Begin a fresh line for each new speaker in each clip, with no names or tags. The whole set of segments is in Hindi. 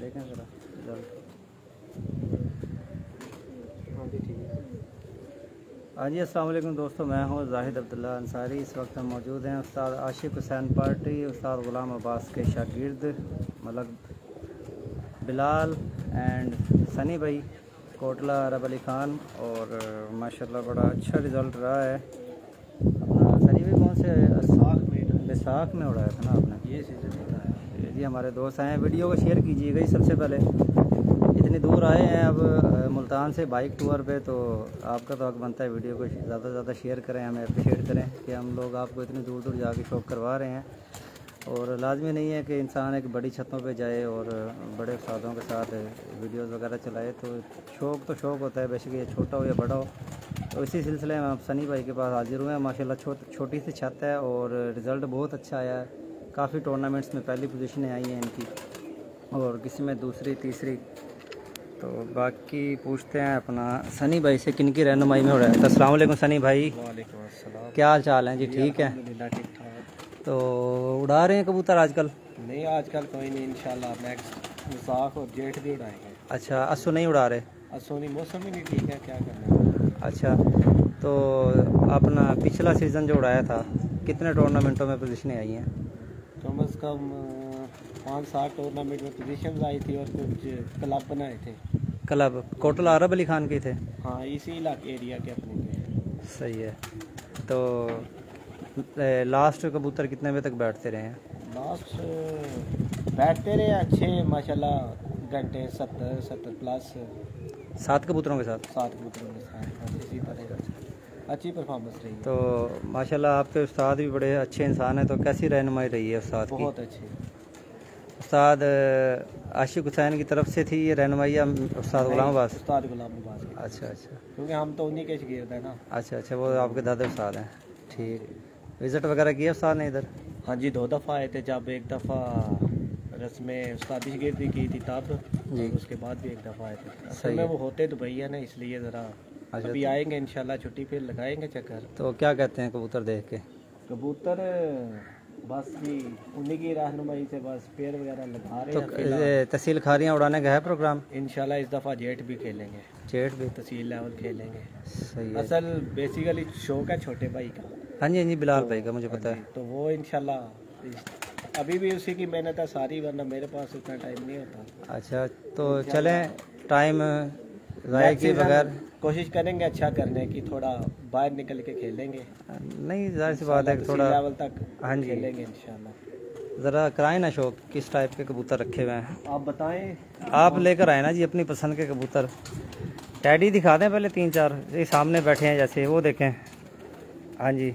देखें ज़रा रिजल्ट। हाँ जी, अस्सलाम वालेकुम दोस्तों, मैं हूँ जाहिद अब्दुल्ला अंसारी। इस वक्त हम मौजूद हैं उस्ताद आशिक हुसैन पार्टी, उस्ताद ग़ुलाम अब्बास के शागिर्द मतलब बिलाल एंड सनी भाई, कोटला अरब अली ख़ान। और माशाल्लाह बड़ा अच्छा रिज़ल्ट रहा है अपना। सनी भाई कौन से बैसाख में उड़ाया था ना आपने? ये सीजन जी। हमारे दोस्त आए हैं, वीडियो को शेयर कीजिएगा जी। सबसे पहले इतनी दूर आए हैं अब मुल्तान से बाइक टूर पे, तो आपका तो हक बनता है वीडियो को ज़्यादा से ज़्यादा शेयर करें, हमें अप्रिशिएट करें कि हम लोग आपको इतनी दूर दूर जाके शौक़ करवा रहे हैं। और लाजमी नहीं है कि इंसान एक बड़ी छतों पे जाए और बड़े उस्तादों के साथ वीडियोस वगैरह चलाए। तो शौक़ होता है, बेशक ये छोटा हो या बड़ा हो। तो इसी सिलसिले में आप सनी भाई के पास हाजिर हुए हैं। माशाल्लाह छोटी सी छत है और रिज़ल्ट बहुत अच्छा आया है। काफ़ी टूर्नामेंट्स में पहली पोजीशनें आई हैं इनकी और किसी में दूसरी तीसरी। तो बाकी पूछते हैं अपना सनी भाई से किन की रहनुमाई में उड़ाया था। अस्सलाम वालेकुम सनी भाई।
वालेकुम अस्सलाम।
क्या हाल चाल है जी? ठीक है।
ठीक ठाक।
तो उड़ा रहे हैं कबूतर आजकल?
नहीं आजकल कोई नहीं, इंशाल्लाह नेक्स्ट बैसाख और जेठ भी उड़ाएंगे।
अच्छा, असो नहीं उड़ा रहे?
असो नहीं, मौसम ही नहीं ठीक है, क्या करना।
अच्छा, तो अपना पिछला सीज़न जो उड़ाया था कितने टूर्नामेंटों में पोजीशनें आई हैं?
कम से कम 5-7 टूर्नामेंट में पोजीशंस आई थी और कुछ क्लब बनाए थे।
क्लब कोटला अरब अली ख़ान के थे?
हाँ, इसी इलाके एरिया के अपने थे।
सही है। तो लास्ट कबूतर कितने बजे तक बैठते रहे हैं?
लास्ट बैठते रहे अच्छे माशाल्लाह घंटे 70 प्लस।
7 कबूतरों के साथ?
7 कबूतरों के साथ इसी तरह अच्छी परफॉर्मेंस रही।
तो माशाल्लाह आपके उस्ताद भी बड़े अच्छे इंसान हैं। तो कैसी रहनुमाई रही है उस्ताद की?
बहुत अच्छी।
उस्ताद आशिक हुसैन की तरफ से थी ये रहनुमाई या उस्ताद ग़ुलाम अब्बास?
उस्ताद ग़ुलाम अब्बास।
अच्छा अच्छा,
क्योंकि हम तो उन्हीं के शागिर्द हैं ना।
अच्छा अच्छा, वो आपके दादा उस्ताद हैं। ठीक। विज़िट वगैरह किया उस्ताद ने इधर?
हाँ जी, 2 दफ़ा आए थे। जब एक दफ़ा रस्में उस्तादी शागिर्दी की थी तब, और उसके बाद भी एक दफ़ा आए थे। असल में वो होते दुबई है ना, इसलिए ज़रा अभी आएंगे इंशाल्लाह, छुट्टी फिर लगाएंगे चक्कर।
तो क्या कहते हैं कबूतर देख के?
कबूतर बस जी उन्हीं की रहनुमाई से बस पेड़ वगैरह लगा रहे हैं।
तो तहसील खारियाँ उड़ाने का है प्रोग्राम?
इंशाल्लाह इस दफ़ा जेठ भी खेलेंगे।
जेठ भी?
तहसील लेवल खेलेंगे।
सही है।
असल बेसिकली शौक है छोटे भाई का।
हाँ जी हाँ जी, बिलाल भाई का मुझे पता है।
तो वो इंशाल्लाह अभी भी उसी की मेहनत है सारी, वरना मेरे पास उतना टाइम नहीं होता।
अच्छा, तो चलें टाइम ज़ाया के बगैर
कोशिश करेंगे अच्छा करने की, थोड़ा बाहर निकल के खेलेंगे।
नहीं, जाहिर सी बात है कि थोड़ा
लेवल तक
हाँ जी
खेलेंगे इंशाल्लाह।
ज़रा कराएं ना शौक, किस टाइप के कबूतर रखे हुए हैं
आप बताएं।
आप लेकर आए ना जी अपनी पसंद के कबूतर। टैडी दिखा दें पहले 3-4, ये सामने बैठे हैं जैसे, वो देखें। हाँ जी,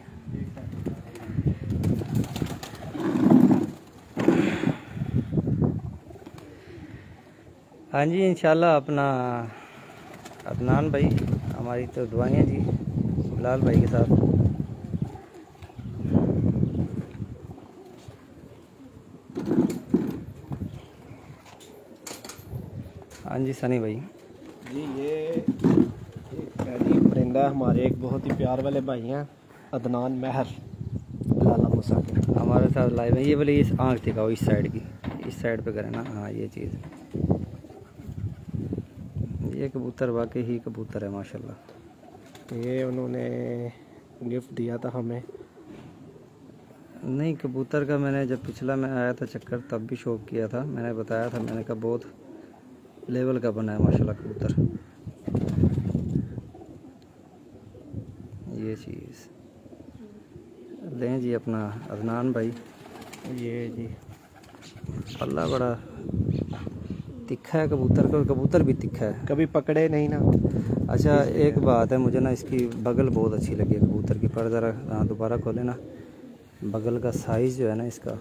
हाँ जी, इंशाल्लाह अपना अदनान भाई, हमारी तो दुआएं जी बिलाल भाई के साथ। हाँ जी सनी भाई
जी, ये परिंदा हमारे एक बहुत ही प्यार वाले भाई हैं, अदनान महर लाला मूसा के,
हमारे साथ लाइव है। ये बोले इस आँख दिखाओ, इस साइड की, इस साइड पे करें ना। हाँ, ये चीज़, ये कबूतर वाकई ही कबूतर है माशाल्लाह।
ये उन्होंने गिफ्ट दिया था हमें।
नहीं, कबूतर का मैंने जब पिछला मैं आया था चक्कर तब भी शौक़ किया था। मैंने बताया था, मैंने कहा बहुत लेवल का बना है माशाल्लाह कबूतर। ये चीज़ लें जी अपना अदनान भाई।
ये जी
अल्लाह बड़ा तिखा है कबूतर का, कबूतर भी तिखा है,
कभी पकड़े नहीं ना।
अच्छा, एक बात है, मुझे ना इसकी बगल बहुत अच्छी लगी है कबूतर की। पर ज़रा दोबारा खोले ना, बगल का साइज़ जो है ना इसका,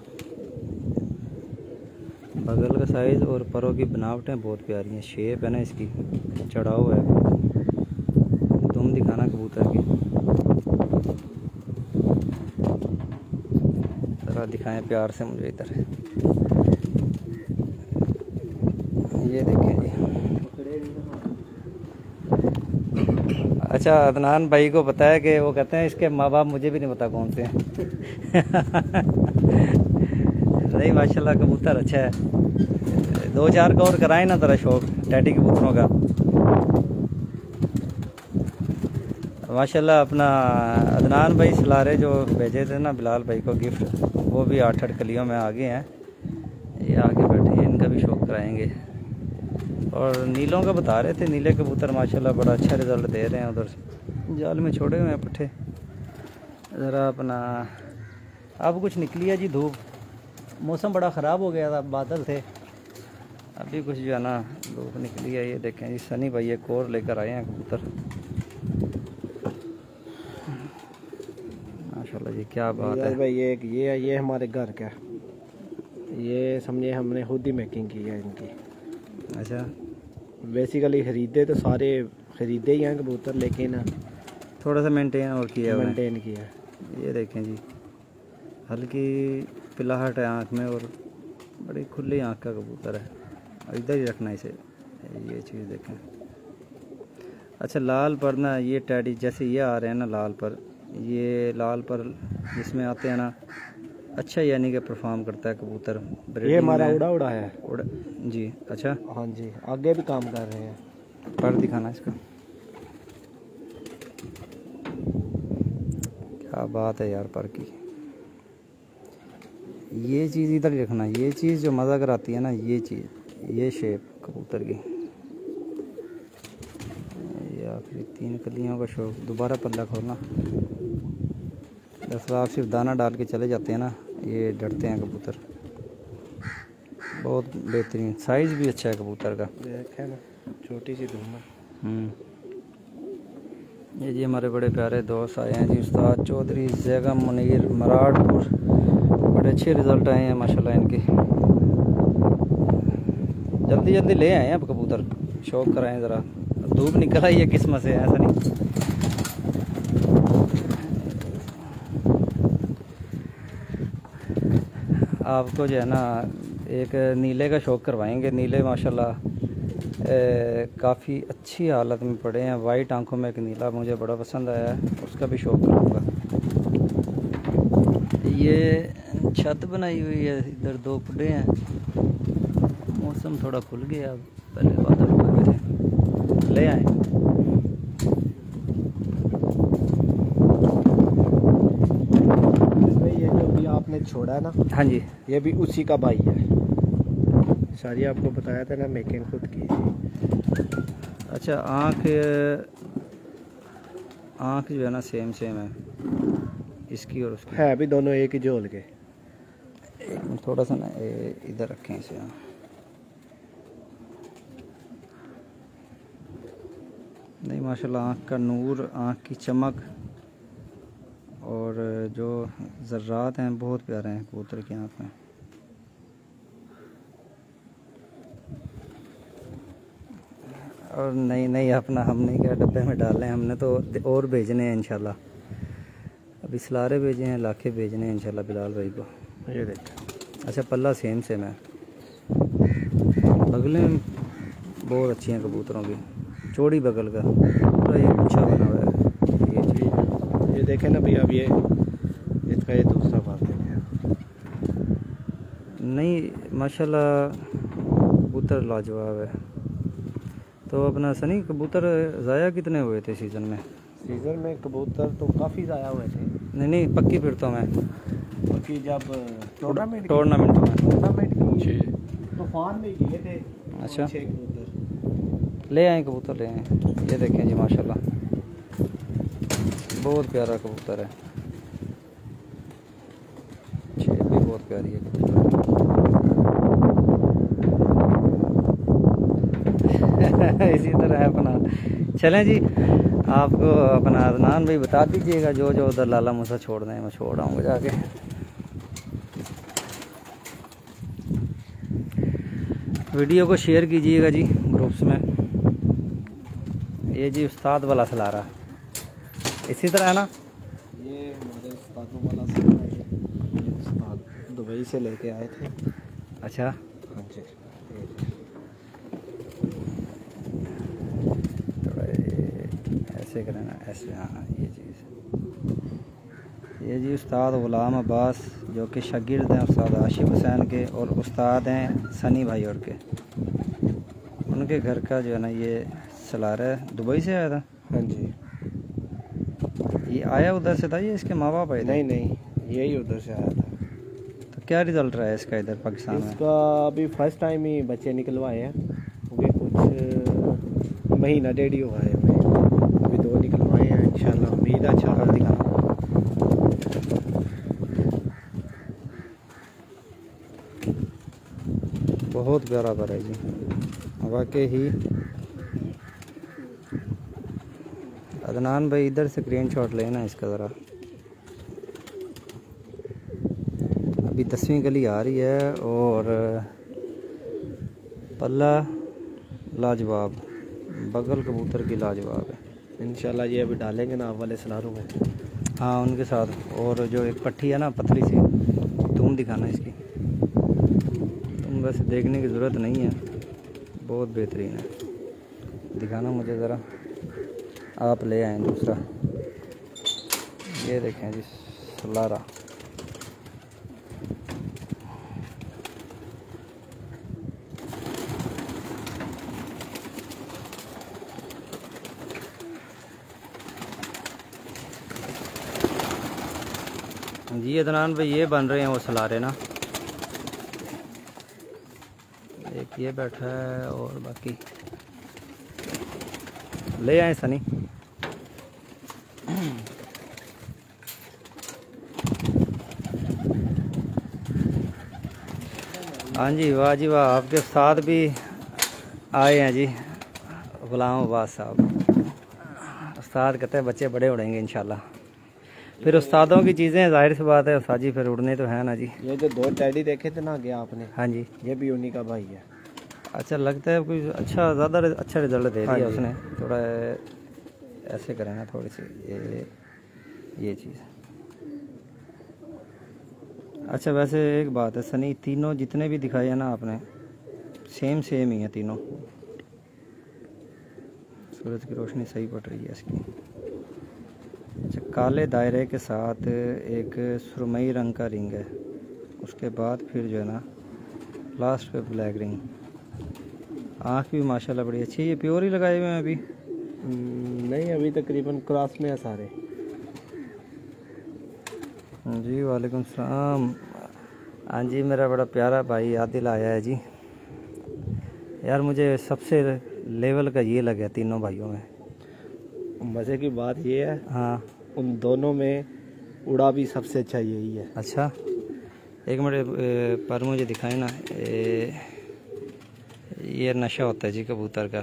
बगल का साइज़ और परों की बनावटें बहुत प्यारी हैं। शेप है ना इसकी, चढ़ाव है। तुम दिखाना कबूतर की, ज़रा दिखाएं प्यार से मुझे इधर। ये देखें जी। अच्छा, अदनान भाई को पता है कि वो कहते हैं इसके माँ बाप मुझे भी नहीं पता कौन से हैं। नहीं माशाल्लाह कबूतर अच्छा है। 2-4 का और कराएं ना तेरा शौक टैडी कबूतरों का। माशाल्लाह अपना अदनान भाई सलारे जो भेजे थे ना बिलाल भाई को गिफ्ट, वो भी 8-8 कलियों में आगे हैं, ये आगे बैठे हैं, इनका भी शौक कराएंगे। और नीलों का बता रहे थे, नीले कबूतर माशाल्लाह बड़ा अच्छा रिज़ल्ट दे रहे हैं, उधर जाल में छोड़े हुए हैं पट्ठे। ज़रा अपना अब कुछ निकली है जी धूप, मौसम बड़ा ख़राब हो गया था, बादल थे, अभी कुछ जो है ना धूप निकली है। ये देखें जी सनी भाई एक और लेकर आए हैं कबूतर, माशाल्लाह जी क्या बात है
भाई। ये हमारे घर का, ये समझे हमने खुद ही मेकिंग की है इनकी।
अच्छा,
बेसिकली खरीदे तो सारे खरीदे ही हैं कबूतर, लेकिन
थोड़ा सा मेंटेन और किया
किया।
ये देखें जी हल्की पिलाहट है आँख में और बड़ी खुली आँख का कबूतर है, और इधर ही रखना इसे। ये चीज़ देखें। अच्छा लाल पर ना ये टैडी जैसे ये आ रहे हैं ना लाल पर, ये लाल पर जिसमें आते हैं ना अच्छा यानी कि परफॉर्म करता है कबूतर।
ये हमारा उड़ा है
जी। अच्छा
हाँ जी, आगे भी काम कर रहे हैं।
पर दिखाना इसका, क्या बात है यार पर की। ये चीज़ इधर ही रखना, ये चीज़ जो मज़ा कराती है ना, ये चीज़, ये शेप कबूतर की। ये आखिरी 3 कलियों का शौक। दोबारा पल्ला खोलना, दस आप सिर्फ दाना डाल के चले जाते हैं ना, ये डरते हैं कबूतर। बहुत बेहतरीन साइज़ भी अच्छा है कबूतर का,
देखें ना छोटी सी धूम।
ये जी हमारे बड़े प्यारे दोस्त आए हैं जी, उस्ताद चौधरी जैगम मुनीर मराठपुर, बड़े अच्छे रिज़ल्ट आए हैं माशाल्लाह इनके। जल्दी जल्दी ले आए हैं अब कबूतर, शौक कराएं ज़रा। धूप निकल आई है किस्मत से, ऐसा नहीं। आपको जो है ना एक नीले का शौक करवाएंगे। नीले माशाल्लाह काफ़ी अच्छी हालत में पड़े हैं। वाइट आंखों में एक नीला मुझे बड़ा पसंद आया है, उसका भी शौक करूँगा। ये छत बनाई हुई है, इधर 2 पुडे हैं। मौसम थोड़ा खुल गया, पहले बादल हुए थे। ले आए
ये जो भी आपने छोड़ा है ना,
हाँ जी,
ये भी उसी का भाई है। सारी आपको बताया था ना मेकिंग खुद की।
अच्छा आँख जो है ना सेम है इसकी और उसकी,
है भी दोनों एक ही जोल के।
थोड़ा सा ना इधर रखें इसे। नहीं माशाल्लाह आँख का नूर, आँख की चमक और जो ज़र्रात हैं बहुत प्यारे हैं कबूतर की आँख में। और नहीं अपना हमने क्या डब्बे में डालने हैं, हमने तो और भेजने हैं इंशाल्लाह। अभी सलारे भेजे हैं, लाखे भेजने हैं इंशाल्लाह बिलाल भाई को।
ये देख।
अच्छा पल्ला सेम है, बगलें बहुत अच्छी हैं कबूतरों की, चौड़ी बगल का पूरा ये अच्छा बना हुआ है। ये चीज़
ये देखें ना भैया, अब ये इसका ये दूसरा भाग है।
नहीं माशाल्लाह कबूतर लाजवाब है। तो अपना सनी कबूतर ज़ाया कितने हुए थे सीज़न में?
सीज़न में कबूतर तो काफ़ी ज़ाया हुए थे।
नहीं पक्की फिर तो मैं
क्योंकि जब टूर्नामेंट
में
तूफान में गए थे।
अच्छा
6 कबूतर
ले आए, कबूतर ले आए। ये देखें जी माशाल्लाह बहुत प्यारा कबूतर है, शेप भी बहुत प्यारी है कबूतर। इसी तरह है अपना। चलें जी, आपको अपना अदनान भाई बता दीजिएगा जो उधर लाला मूसा छोड़ना है, मैं छोड़ आऊँगा जाके। वीडियो को शेयर कीजिएगा जी ग्रुप्स में। ये जी उस्ताद वाला सलारा इसी तरह है ना,
ये हमारे उस्तादों वाला सलारा है। ये उस्ताद दुबई से लेके आए थे।
अच्छा
हाँ जी,
थोड़ा ऐसे करें ना, ऐसे। हाँ ये चीज़ ये जी उस्ताद ग़ुलाम अब्बास जो कि शागिर्द हैं उस्ताद आशिक हुसैन के, और उस्ताद हैं सनी भाई और के। उनके घर का जो है ना ये सलार है, दुबई से आया था।
हाँ जी।
ये आया उधर से था, ये इसके माँ बाप आए थे?
नहीं नहीं, यही उधर से आया था।
तो क्या रिज़ल्ट रहा है इसका इधर पाकिस्तान में?
इसका अभी फर्स्ट टाइम ही बच्चे निकलवाए हैं, क्योंकि कुछ महीना डेढ़ ही हुआ है हमें। अभी 2 निकलवाए हैं, इंशाल्लाह उम्मीद है अच्छा कर दिखाना।
बहुत प्यारा पर है जी, वाकई ही। अदनान भाई इधर से स्क्रीनशॉट लेना इसका ज़रा। अभी 10वीं गली आ रही है और पल्ला लाजवाब, बगल कबूतर की लाजवाब है।
इंशाल्लाह ये अभी डालेंगे ना वाले सलारों में।
हाँ उनके साथ, और जो एक पट्टी है ना पतली सी, तुम दिखाना इसकी। तुम वैसे देखने की ज़रूरत नहीं है, बहुत बेहतरीन है, दिखाना मुझे ज़रा। आप ले आए दूसरा, ये देखें जी सलारा। जी अदनान भाई ये बन रहे हैं वो सलारे ना, एक ये बैठा है और बाकी ले आए सनी। हाँ जी, वाह जी वाह, आपके साथ भी आए हैं जी ग़ुलाम अब्बास साहब। उस्ताद कहते हैं बच्चे बड़े उड़ेंगे इंशाल्लाह। फिर उस्तादों की चीज़ें जाहिर सी बात है उस्ताद जी फिर उड़ने तो है ना जी।
ये जो 2 टैडी देखे थे ना आगे आपने,
हाँ जी,
ये भी उन्हीं का भाई है।
अच्छा लगता है कोई अच्छा, ज़्यादा अच्छा रिजल्ट दे दिया उसने। थोड़ा ऐसे करें ना थोड़ी सी ये चीज़। अच्छा वैसे एक बात है सनी, तीनों जितने भी दिखाए हैं ना आपने सेम ही है तीनों। सूरज की रोशनी सही पड़ रही है इसकी। अच्छा, काले दायरे के साथ एक सुरमई रंग का रिंग है, उसके बाद फिर जो है ना लास्ट पे ब्लैक रिंग। आँख भी माशाल्लाह बड़ी अच्छी। ये प्योर ही लगाए हुए हैं अभी?
नहीं, अभी तकरीबन क्रॉस में है सारे।
जी वालेकुम सलाम। हाँ जी, मेरा बड़ा प्यारा भाई आदिल आया है जी। यार मुझे सबसे लेवल का ये लगा तीनों भाइयों में।
मज़े की बात ये है,
हाँ,
उन दोनों में उड़ा भी सबसे अच्छा यही है।
अच्छा एक मिनट पर मुझे दिखाए ना। ये नशा होता है जी कबूतर का।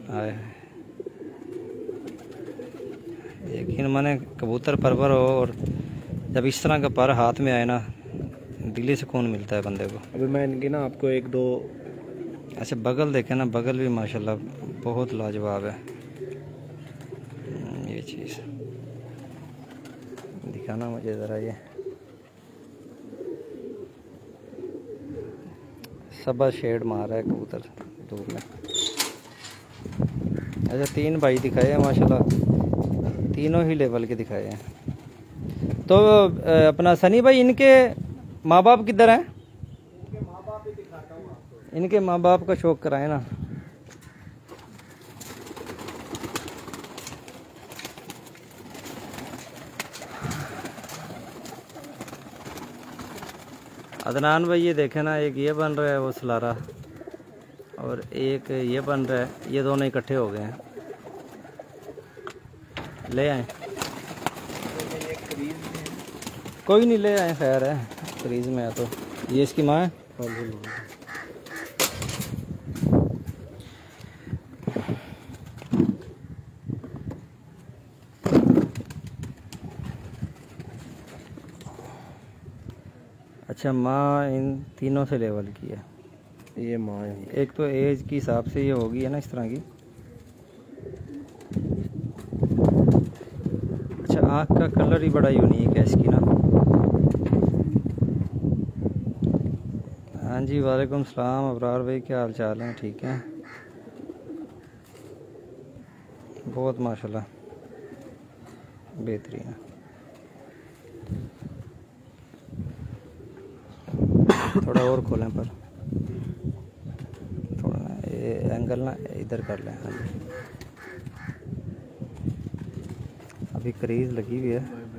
यकीन माने कबूतर परवर हो और जब इस तरह का पर हाथ में आए ना, दिली सुकून मिलता है बंदे को।
अभी मैं इनकी ना आपको 1-2।
अच्छा बगल देखे ना, बगल भी माशाल्लाह बहुत लाजवाब है। ये चीज़ दिखाना मुझे ज़रा। ये सबा शेड मार रहा है कबूतर दूर में। अच्छा 3 भाई दिखाए हैं माशाल्लाह, तीनों ही लेवल के दिखाए हैं। तो अपना सनी भाई इनके माँ बाप किधर हैं?
इनके माँ बाप भी दिखाता हूँ आपको।
इनके माँ बाप का शौक कराए ना। अदनान भाई ये देखे ना, एक ये बन रहा है वो सलारा, और एक ये बन रहा है। ये दोनों इकट्ठे हो गए हैं। ले आए, कोई नहीं ले आए, खैर है क्रीज में है। तो ये इसकी माँ है। अच्छा माँ इन तीनों से लेवल की है।
ये माँ है।
एक तो एज के हिसाब से ये होगी है ना इस तरह की। अच्छा आँख का कलर ही बड़ा यूनिक है इसकी ना। हाँ जी वालेकुम सलाम अबरार भाई, क्या हाल चाल है? ठीक है, बहुत माशाल्लाह बेहतरीन है। थोड़ा और खोलें पर थोड़ा ना ये एंगल ना इधर कर लें। हाँ जी, अभी क्रीज लगी हुई है।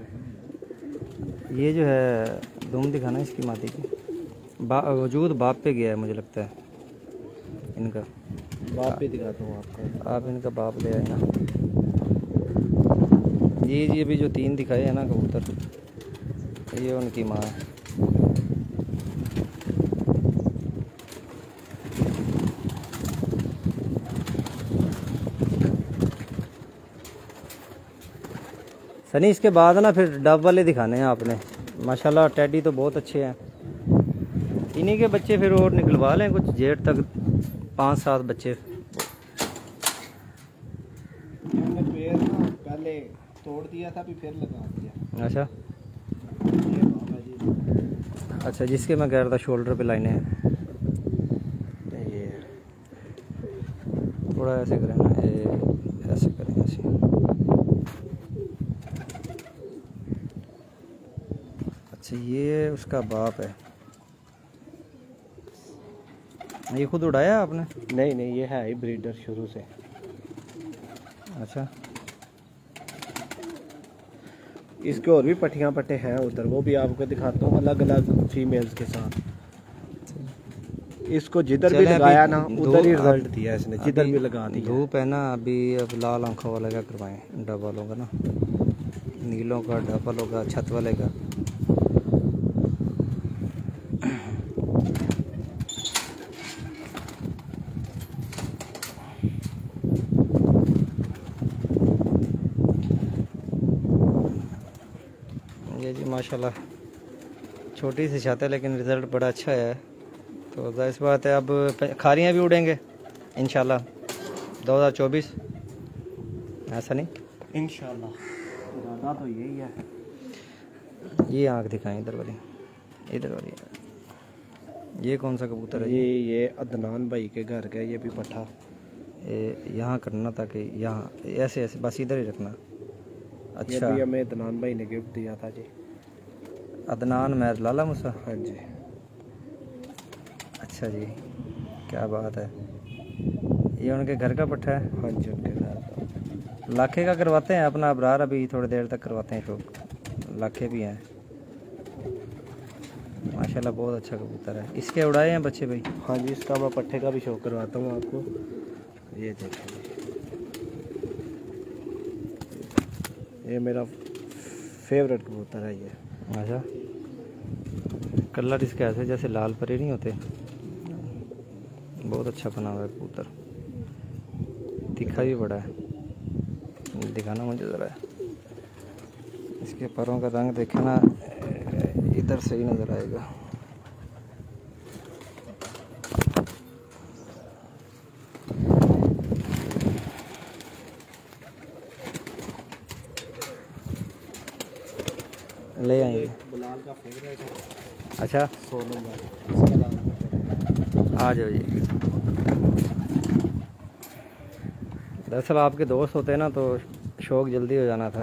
ये जो है दुम दिखाना इसकी मादी की वजूद बाप पे गया है मुझे लगता है इनका।
बाप पे दिखाता हूँ आपको,
आप इनका बाप ले आए ना। ये अभी जो 3 दिखाए हैं ना कबूतर, ये उनकी माँ है। सनी इसके बाद ना फिर डब वाले दिखाने हैं आपने। माशाल्लाह टैडी तो बहुत अच्छे हैं। इन्हीं के बच्चे फिर और निकलवा लें कुछ जेठ तक 5-7 बच्चे।
पैर ना पहले तोड़ दिया था, फिर लगा दिया।
अच्छा अच्छा, जिसके मैं कह रहा था शोल्डर पे लाइनें हैं। ये थोड़ा ऐसे करें ना, ऐसे करें ऐसे। अच्छा ये उसका बाप है। ये खुद उड़ाया आपने?
नहीं, ये है ही ब्रीडर शुरू से।
अच्छा,
इसके और भी पट्टियाँ पट्टे हैं उधर, वो भी आपको दिखाता हूँ अलग अलग फीमेल्स के साथ। इसको जिधर भी लगाया ना उधर ही रिजल्ट दिया इसने, जिधर भी लगा दिया।
धूप है ना अभी, अब लाल आंखों वाले का करवाएं, डबल होगा ना, नीलों का डबल होगा, छत वाले का। ये जी माशाल्लाह छोटी सी छत है लेकिन रिज़ल्ट बड़ा अच्छा है। तो जाहिर बात है अब खारियाँ भी उड़ेंगे इंशाल्लाह 2024, ऐसा नहीं?
इंशाल्लाह इरादा तो यही है।
ये आँख दिखाएं इधर वाली, इधर वाली। ये कौन सा कबूतर है?
ये अदनान भाई के घर का, ये भी पट्ठा।
यहाँ करना ताकि यहाँ ऐसे ऐसे बस इधर ही रखना। अच्छा,
ये भी हमें अदनान भाई ने गिफ्ट दिया था जी।
अदनान मैर लाला मुसा।
हाँ जी।
अच्छा जी, क्या बात है। ये उनके घर का पट्ठा है?
हाँ जी, उनके घर का।
लाखे का करवाते हैं अपना अबरार, अभी थोड़ी देर तक करवाते हैं लोग। लाखे भी हैं माशाल्लाह, बहुत अच्छा कबूतर है। इसके उड़ाए हैं बच्चे भाई?
हाँ जी, इसका मैं पट्ठे का भी शो करवाता हूँ आपको। ये देखिए, ये मेरा फेवरेट कबूतर है ये।
अच्छा, कलर इसके ऐसे जैसे लाल परी नहीं होते, बहुत अच्छा बना हुआ है कबूतर। तीखा भी बड़ा है, दिखाना मुझे ज़रा। इसके परों का रंग देखना, इधर से ही नज़र आएगा। ले आएंगे।
बिलाल का फेवरेट है।
अच्छा,
सोनू भाई,
आ जाओ जी। दरअसल आपके दोस्त होते हैं ना तो शौक जल्दी हो जाना था,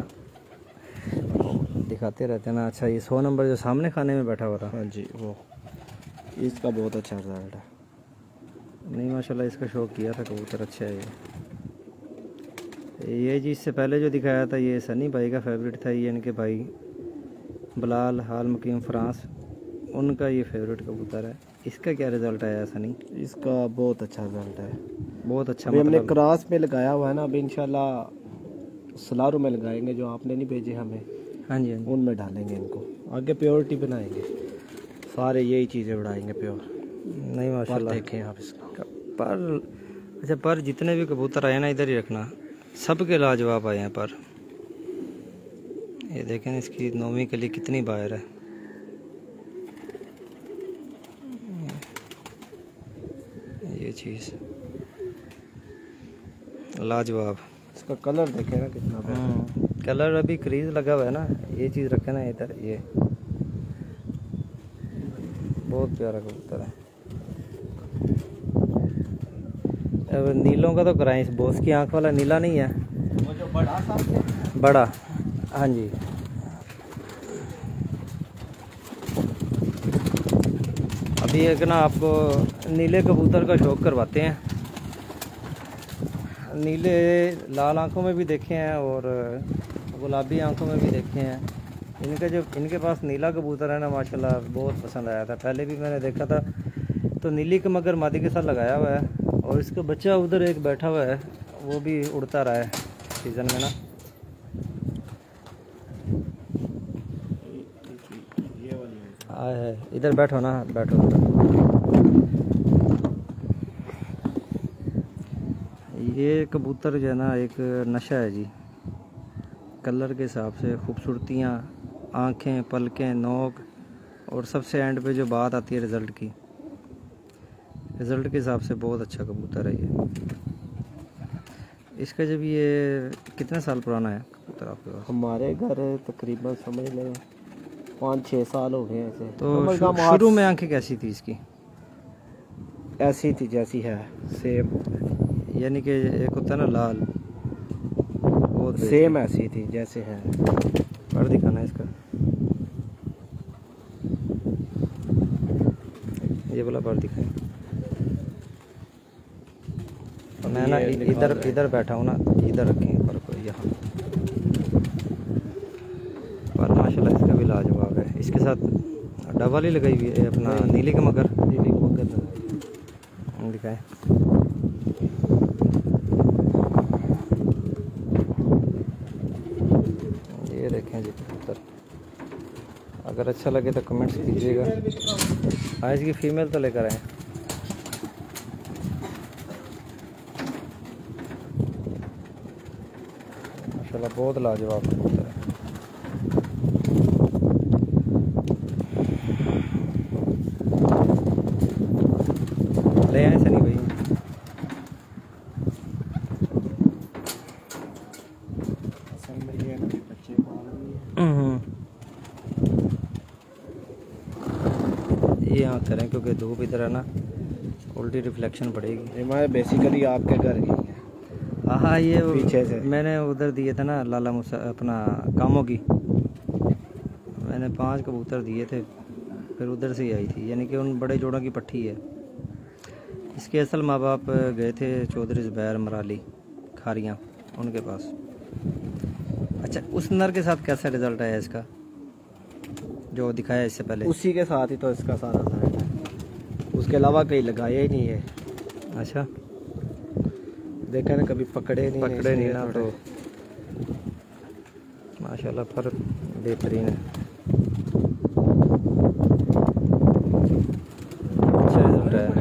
दिखाते रहते ना। अच्छा, ये 100 नंबर जो सामने खाने में बैठा हुआ था?
हाँ जी, वो इसका बहुत अच्छा रिजल्ट है।
नहीं माशाल्लाह, इसका शौक किया था कबूतर, अच्छा है ये जी। इससे पहले जो दिखाया था ये सनी भाई का फेवरेट था। ये इनके भाई बिलाल हाल मुकीम फ्रांस, उनका ये फेवरेट कबूतर है। इसका क्या रिज़ल्ट आया सनी?
इसका बहुत अच्छा रिजल्ट है,
बहुत अच्छा।
अभी हमने क्रॉस में लगाया हुआ है ना, अभी इंशाल्लाह सलारू में लगाएंगे, जो आपने नहीं भेजे हमें।
हाँ जी,
उनमें डालेंगे इनको, आगे प्योरिटी बनाएंगे, सारे यही चीज़ें उड़ाएंगे प्योर।
नहीं माशाल्लाह,
देखें आप इसका
पर। अच्छा, पर जितने भी कबूतर आए ना इधर ही रखना, सबके लाजवाब आए हैं पर। ये देखें इसकी नौवीं कली कितनी बाहर है। ये चीज़ लाजवाब।
इसका कलर देखें ना कितना
कलर अभी क्रीज लगा हुआ है ना। ये चीज़ रखे ना इधर, ये बहुत प्यारा कबूतर है। अब नीलों का तो कराएं, इस बॉस की आंख वाला नीला नहीं है,
वो जो बड़ा सा
बड़ा। हाँ जी, अभी एक ना आपको नीले कबूतर का शौक़ करवाते हैं। नीले लाल आंखों में भी देखे हैं और गुलाबी आंखों में भी देखे हैं। इनके पास नीला कबूतर है ना, माशाल्लाह बहुत पसंद आया था। पहले भी मैंने देखा था तो नीली का मगर मादी के साथ लगाया हुआ है, और इसका बच्चा उधर एक बैठा हुआ है, वो भी उड़ता रहा है सीज़न में ना। है इधर बैठो ना, बैठो। ये कबूतर जो है ना एक नशा है जी, कलर के हिसाब से, खूबसूरतियाँ, आँखें, पलकें, नोक, और सबसे एंड पे जो बात आती है रिज़ल्ट की, रिज़ल्ट के हिसाब से बहुत अच्छा कबूतर है ये। इसका जब ये कितने साल पुराना है कबूतर आपके पास?
हमारे घर तकरीबन समझ लें 5-6 साल हो गए ऐसे।
तो शुरू में आंखें कैसी थी इसकी?
ऐसी थी जैसी है, सेम,
यानी कि एक होता है ना लाल, वो
सेम ऐसी थी जैसे है।
पर दिखाना इसका, ये वाला पर दिखाएं। मैं ना इधर बैठा हूँ ना, इधर रखें पर को यहाँ पर। माशाल्लाह इसका भी लाजवाब है। इसके साथ डबल ही लगाई हुई है अपना नीली का मगर, दिखाएं। ये देखें जी कबूतर, अगर अच्छा लगे तो कमेंट्स कीजिएगा। हाँ, इसकी फीमेल तो लेकर आए। माशाल्लाह बहुत लाजवाब कबूतर है। ले आए सनी भाई। ये यहाँ करें क्योंकि धूप इधर है ना, उल्टी रिफ्लेक्शन पड़ेगी।
हमारे बेसिकली आपके घर की है।
हाँ, ये
पीछे से
मैंने उधर दिए थे ना लाला मुसा अपना कामों की, मैंने 5 कबूतर दिए थे, फिर उधर से ही आई थी, यानी कि उन बड़े जोड़ों की पट्टी है। इसके असल माँ बाप गए थे चौधरी ज़ुबैर मराली खारियाँ, उनके पास। अच्छा, उस नर के साथ कैसा रिज़ल्ट आया इसका जो दिखाया इससे पहले?
उसी के साथ ही तो इसका सारा था, उसके अलावा कहीं लगाया ही नहीं है।
अच्छा,
देखा ना, कभी पकड़े नहीं
ना, तो माशाल्लाह पर बेहतरीन है। अच्छा रिजल्ट है।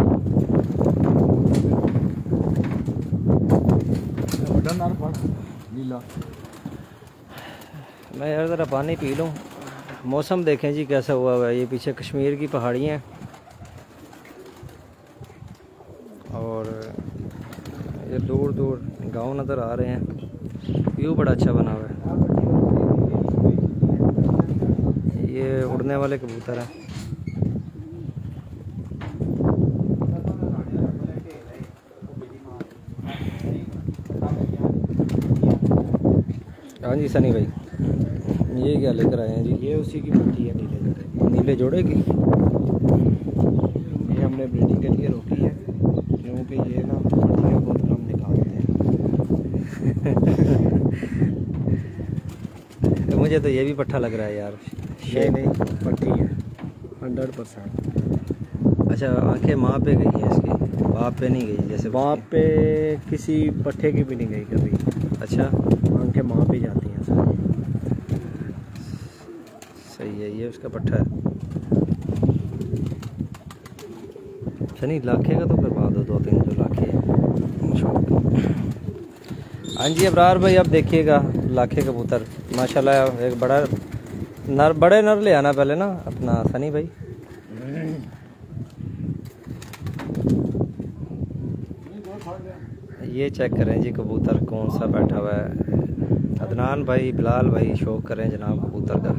मैं यार ज़रा पानी पी लूँ। मौसम देखें जी कैसा हुआ है। ये पीछे कश्मीर की पहाड़ियाँ हैं और ये दूर दूर गांव नज़र आ रहे हैं। व्यू बड़ा अच्छा बना हुआ है। ये उड़ने वाले कबूतर हैं। हाँ जी सनी भाई, ये क्या लेकर आए हैं जी?
ये उसी की पट्टी है,
नीले जोड़े की।
ये हमने ब्रीडिंग के लिए रोकी है क्योंकि ये ना पट्टियाँ बहुत कम निकालते हैं।
तो मुझे तो ये भी पट्ठा लग रहा है यार।
नहीं पट्टी है 100%।
अच्छा, आंखें माँ पे गई हैं इसकी, बाप पे नहीं गई? जैसे
बाप पे किसी पट्ठे की भी नहीं गई कभी।
अच्छा,
आंखें माँ पे जाती हैं सारी।
सही है, ये उसका पट्ठा है। अच्छा, नहीं लाखे का तो करवा दो, 2-3 जो लाखे है। हाँ जी अबरार भाई, अब देखिएगा लाखे कबूतर माशाल्लाह। एक बड़े नर ले आना पहले ना अपना सनी भाई। ये चेक करें जी कबूतर कौन सा बैठा हुआ है। अदनान भाई, बिलाल भाई, शौक करें जनाब कबूतर का।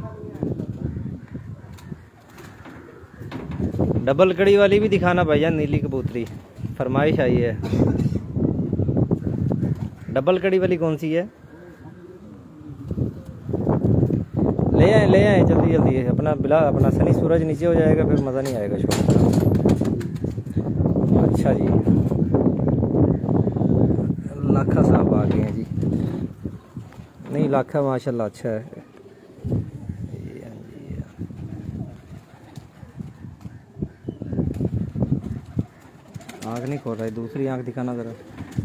डबल कड़ी वाली भी दिखाना भाईजान, नीली कबूतरी फरमाइश आई है। डबल कड़ी वाली कौन सी है? ले आए जल्दी जल्दी। अपना बिलाल अपना सनी सूरज नीचे हो जाएगा, फिर मज़ा नहीं आएगा शो। अच्छा जी, लाखा साहब आ गए हैं जी। नहीं लाखा माशाल्लाह अच्छा है। आँख नहीं खोल रहा है, दूसरी आँख दिखाना ज़रा।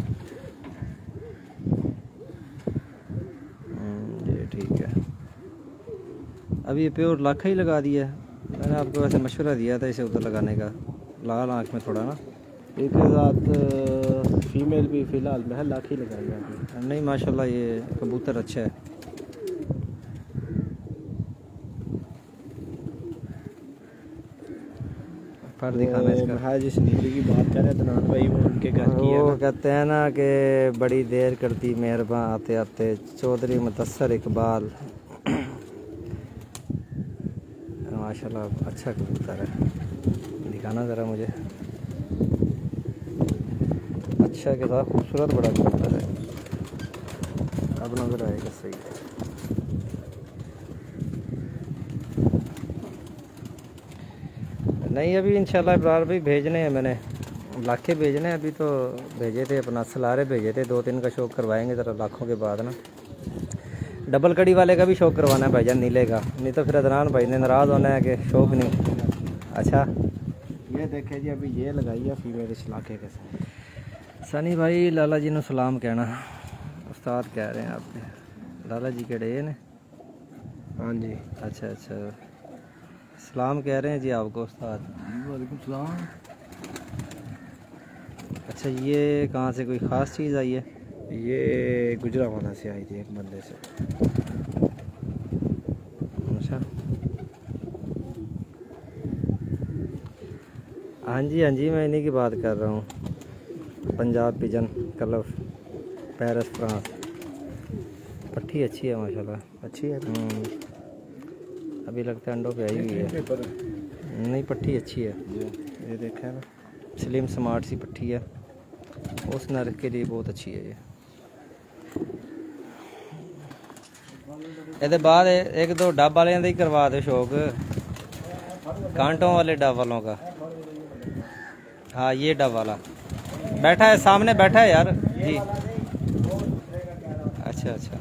ये ठीक है। अभी ये प्योर लाखा ही लगा दिया है। मैंने आपको वैसे मशवरा दिया था इसे उधर लगाने का, लाल आँख में थोड़ा ना।
एक साथ फीमेल भी फ़िलहाल मैं लाख ही लगाई है।
नहीं माशाल्लाह ये कबूतर अच्छा है। पर दिखाना इसका।
जिस नीली की बात कर रहे हैं दनान भाई, वो उनके घर की है।
वो कहते हैं ना कि बड़ी देर करती मेहरबान आते आते, चौधरी मुदस्सर इकबाल। माशाल्लाह अच्छा कबूतर है, दिखाना ज़रा मुझे। अच्छा के साथ खूबसूरत बड़ा कबूतर है। अब नज़र आएगा सही है। नहीं अभी इंशाल्लाह इब्रार भाई भेजने हैं, मैंने लाखे भेजने हैं। अभी तो भेजे थे, अपना सलारे भेजे थे, 2-3 का शौक करवाएंगे ज़रा लाखों के बाद ना। डबल कड़ी वाले का भी शौक करवाना है भाईजान नीले का, नहीं तो फिर अदनान भाई ने नाराज़ होना है कि शौक नहीं। अच्छा
ये देखे जी, अभी ये लगाई है फीमेल इस इलाके के साथ।
सनी भाई लाला जी ने सलाम कहना, उस्ताद कह रहे हैं आपके। लाला जी केड़े ने?
हाँ जी।
अच्छा अच्छा, सलाम कह रहे हैं जी आपको उस्ताद।
वालेकुम सलाम।
अच्छा ये कहाँ से कोई ख़ास चीज़ आई है?
ये गुजरावाला से आई थी एक बंदे से।
अच्छा हाँ जी मैं इन्हीं की बात कर रहा हूँ। Punjab pigeon colour Paris France. पट्टी अच्छी है माशाल्लाह।
अच्छी है।
अभी लगता है अंडों पे आई हुई है। नहीं पट्टी अच्छी है,
ये देखा है ना,
स्लिम स्मार्ट सी पट्टी है, उस नर के लिए बहुत अच्छी है ये। ਇਹਦੇ बाद एक दो डब वाले ही करवा दो शौक, कांटों वाले डब वालों का। हाँ ये डब वाला बैठा है सामने, बैठा है यार जी। अच्छा अच्छा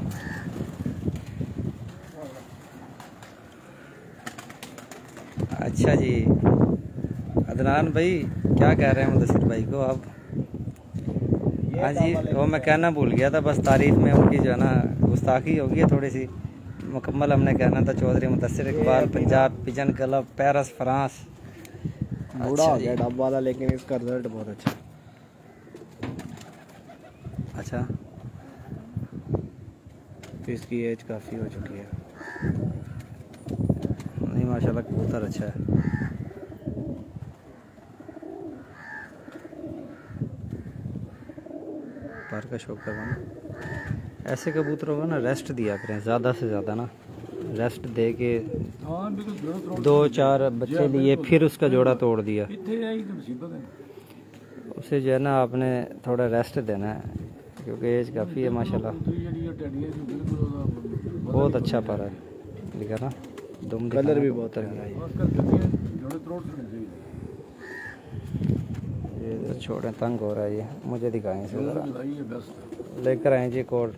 अच्छा जी। अदनान भाई क्या कह रहे हैं मुदस्सिर भाई को आप? हाँ जी वो मैं कहना भूल गया था, बस तारीफ में उनकी जो है ना गुस्ताखी होगी थोड़ी सी। मुकम्मल हमने कहना था Chaudhry Mudassir Iqbal Punjab pigeon club Paris France.
बूढ़ा हो गया डब वाला, लेकिन इसका रिजल्ट बहुत अच्छा।
अच्छा
तो इसकी एज काफ़ी हो चुकी है।
नहीं माशाल्लाह कबूतर अच्छा है। पर का शौक करवाना, ऐसे कबूतरों को ना रेस्ट दिया करें ज़्यादा से ज़्यादा ना, रेस्ट दे के 2-4 बच्चे लिए फिर उसका जोड़ा तोड़ दिया। उसे जो है ना आपने थोड़ा रेस्ट देना है, क्योंकि एज काफ़ी है माशाल्लाह। बहुत अच्छा पर है, लिखा ना दुम
कलर भी बहुत है।
ये तो छोड़े, तंग हो रहा है ये, मुझे दिखाएं इसे ज़रा। लेकर आए जी कोट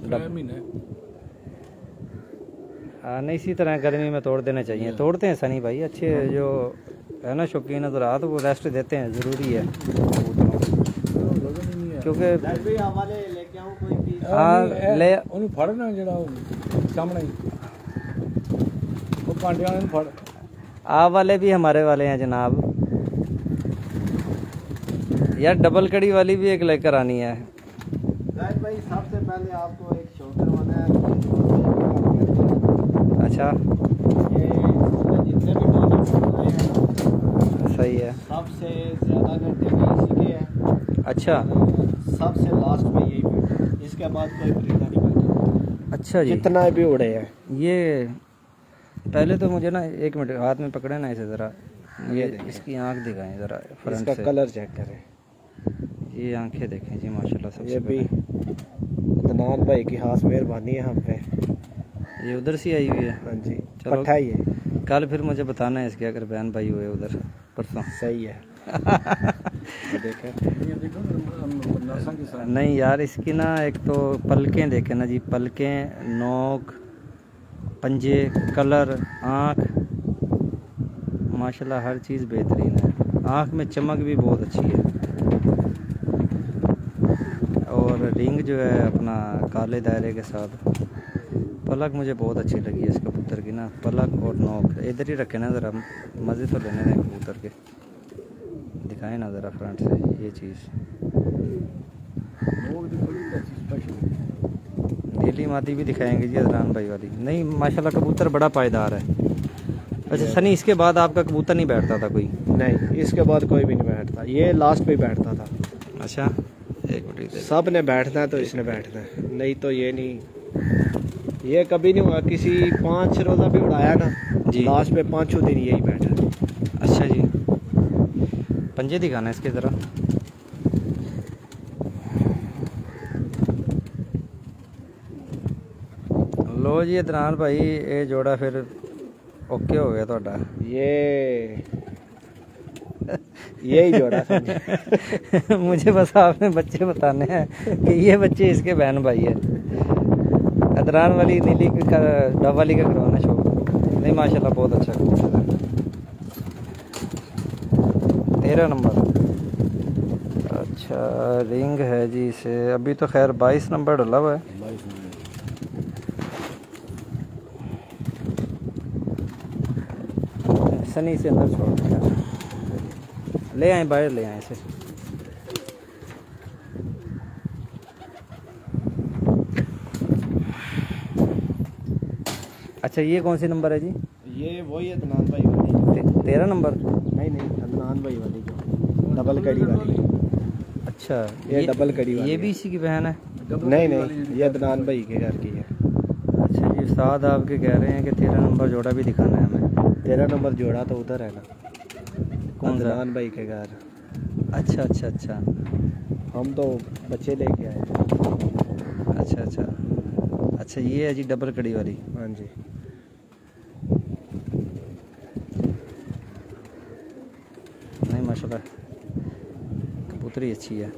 नहीं इसी तरह गर्मी में तोड़ देने चाहिए। तोड़ते हैं सनी भाई अच्छे जो है ना शौकीन हज़रात, वो रेस्ट देते हैं, ज़रूरी है क्योंकि हाँ ले
फड़ना जरा सामने वो पांडिया ने फड़।
आप वाले भी हमारे वाले हैं जनाब यार। डबल कड़ी वाली भी एक लेकर आनी है
भाई। सबसे पहले आपको एक शो करवाना है।
अच्छा
ये जितने भी टॉर्नामेंट हैं
सही है,
सबसे ज़्यादा घंटे इसी के हैं।
अच्छा
सबसे लास्ट में यही बैठा, इसके बाद कोई परिंदा नहीं बैठा।
अच्छा जी,
जितना भी उड़े हैं।
ये पहले तो मुझे ना 1 मिनट हाथ में पकड़े ना इसे ज़रा, ये इसकी आंख दिखाएं ज़रा फ्रंट
इसका
से,
कलर चेक करें।
ये आंखें देखें जी माशाल्लाह। सबसे
ये भी अदनान भाई की खास मेहरबानी है हम पे।
ये उधर से आई हुई है?
हाँ जी,
चलो
पट्ठा ही है।
कल फिर मुझे बताना है इसके, अगर बहन भाई हुए उधर परसों।
सही है।
नहीं यार, इसकी ना एक तो पलकें देखे ना जी, पलकें, नोक, पंजे, कलर, आँख, माशाल्लाह हर चीज़ बेहतरीन है। आँख में चमक भी बहुत अच्छी है, और रिंग जो है अपना काले दायरे के साथ। पलक मुझे बहुत अच्छी लगी है इस कबूतर की ना, पलक और नोक। इधर ही रखे ना ज़रा, मज़े तो लेने दें कबूतर के। दिखाएं ना ज़रा फ्रंट से ये चीज़। नीली मादी भी दिखाएंगे जी अदनान भाई वाली। नहीं माशाल्लाह कबूतर बड़ा पायदार है। अच्छा सनी, इसके बाद आपका कबूतर नहीं बैठता था कोई?
नहीं, इसके बाद कोई भी नहीं बैठता, ये लास्ट पे बैठता था।
अच्छा, एक मिनट,
सब ने बैठना है तो इसने बैठना है, नहीं तो ये नहीं। ये कभी नहीं हुआ, किसी 5 रोज़ा भी उड़ाया ना जी, लास्ट पे 5 दिन यही बैठा।
अच्छा जी, पंजे दिखाना इसके ज़रा। लो जी अदनान भाई, ये जोड़ा फिर ओके हो गया थोड़ा।
यही जोड़ा
मुझे बस आपने बच्चे बताने हैं कि ये बच्चे इसके बहन भाई है। अदनान वाली नीली का डब वाली का करवाना शो। नहीं माशाल्लाह बहुत अच्छा कबूतर है। 13 नंबर। अच्छा रिंग है जी इसे, अभी तो खैर 22 नंबर डला हुआ है। सनी से अंदर छोड़ दिया, ले आए बाहर, ले आए इसे। अच्छा ये कौन सी नंबर है जी?
ये वही है अदनान भाई वाली।
13 नंबर?
नहीं अदनान भाई वाली जो डबल कड़ी वाली।
अच्छा
ये डबल कड़ी वाली।
ये भी इसी की बहन है?
नहीं, ये अदनान भाई के घर की है।
अच्छा जी, उस्ताद आपके कह रहे हैं कि 13 नंबर जोड़ा भी दिखाना है हमें।
13 नंबर जोड़ा तो उधर है ना,
कौन सा?
अदनान भाई के घर।
अच्छा अच्छा अच्छा,
हम तो बच्चे लेके आए।
अच्छा अच्छा अच्छा, ये है जी डबल कड़ी वाली।
हाँ जी।
नहीं माशाल्लाह कबूतरी अच्छी है।